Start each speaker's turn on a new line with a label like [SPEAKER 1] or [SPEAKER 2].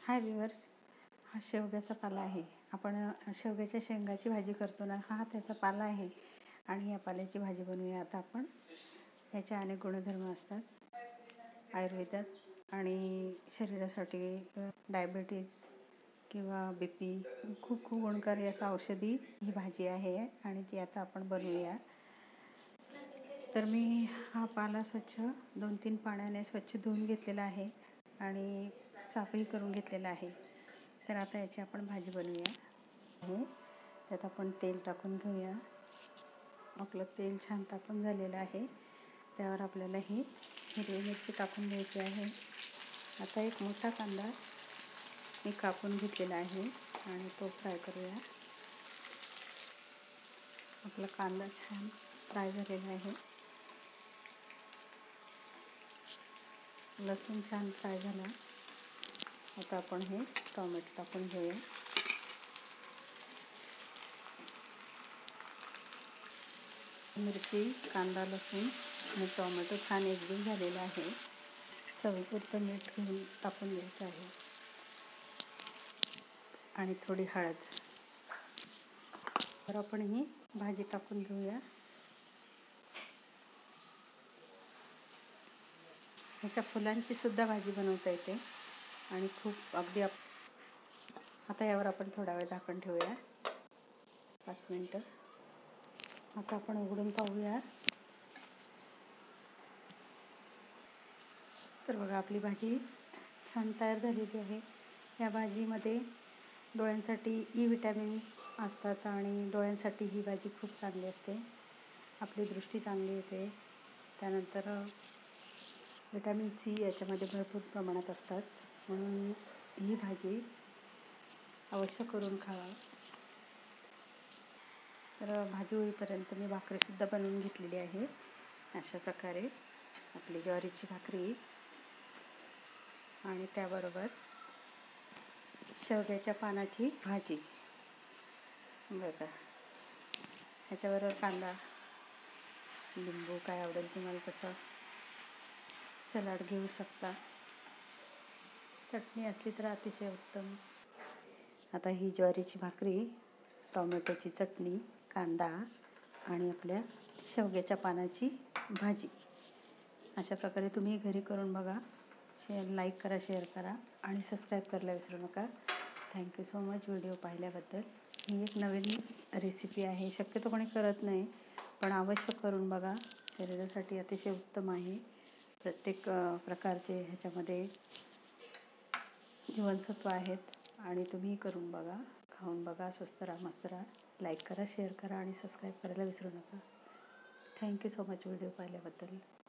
[SPEAKER 1] हाय viewers, हा शेवग्याचा पाला आहे. आपण शेवग्याच्या शेंगाची भाजी करतो ना, हा त्याचा पाला आहे आणि या पाल्याची भाजी बनवूया आता आपण. याचे अनेक गुणधर्म असतात आयुर्वेदात आणि शरीरासाठी डायबिटीज किंवा BP खूप गुणकारी असं औषधी ही भाजी आहे आणि ती आता आपण बनवूया. तर मी हा पाला स्वच्छ 2-3 पाण्याने स्वच्छ धुवून घेतलेला आहे आणि साफही करून घेतलेला आहे. तर आता याची आपण भाजी बनवूया. त्यात आपण तेल टाकून घेऊया. आपलं तेल छान तापून झालेलं आहे. त्यावर आपल्याला ही हिरवी मिरची टाकून घ्यायची आहे. आता एक मोठा कांदा मी कापून घेतलेला आहे आणि तो फ्राय करूया. आपला कांदा छान फ्राय झालेला आहे. लसूण छान फ्राय झाला. आता आपण हे टोमॅटो टाकून घेऊया. मिरची, कांदा, लसूण आणि टोमॅटो छान एकजीव झालेला आहे. चवीपुरतं मीठ घेऊन टाकून द्यायचं आहे आणि थोडी हळद. तर आपण ही भाजी टाकून घेऊया. ह्याच्या फुलांची सुद्धा भाजी बनवता येते आणि खूप अगदी आता यावर आपण थोडा वेळ झाकण ठेवूया, 5 मिनिटं. आता आपण उघडून पाहूया. तर बघा, आपली भाजी छान तयार झालेली आहे. या भाजीमध्ये डोळ्यांसाठी विटॅमिन असतात आणि डोळ्यांसाठी ही भाजी खूप चांगली असते. आपली दृष्टी चांगली येते. त्यानंतर विटॅमिन C याच्यामध्ये भरपूर प्रमाणात असतात. म्हणून ही भाजी अवश्य करून खावा. तर भाजी होईपर्यंत मी भाकरीसुद्धा बनवून घेतलेली आहे. अशा प्रकारे आपली ज्वारीची भाकरी आणि त्याबरोबर शेवग्याच्या पानाची भाजी. बघा, ह्याच्याबरोबर कांदा, लिंबू काय आवडेल तुम्हाला तसं, सलाड घेऊ शकता. चटणी असली तर अतिशय उत्तम. आता ही ज्वारीची भाकरी, टोमॅटोची चटणी, कांदा आणि आपल्या शेवग्याच्या पानाची भाजी, अशा प्रकारे तुम्ही घरी करून बघा. लाईक करा, शेअर करा आणि सबस्क्राईब करायला विसरू नका. थँक्यू सो मच व्हिडिओ पाहिल्याबद्दल. ही एक नवीन रेसिपी आहे. शक्यतो कोणी करत नाही, पण अवश्य करून बघा. शरीरासाठी अतिशय उत्तम आहे. प्रत्येक प्रकारचे ह्याच्यामध्ये जीवनसत्व आहेत आणि तुम्ही करून बघा, खाऊन बघा. स्वस्त राहा, मस्त राहा. लाईक करा, शेअर करा आणि सबस्क्राईब करायला विसरू नका. थँक्यू सो मच व्हिडिओ पाहिल्याबद्दल.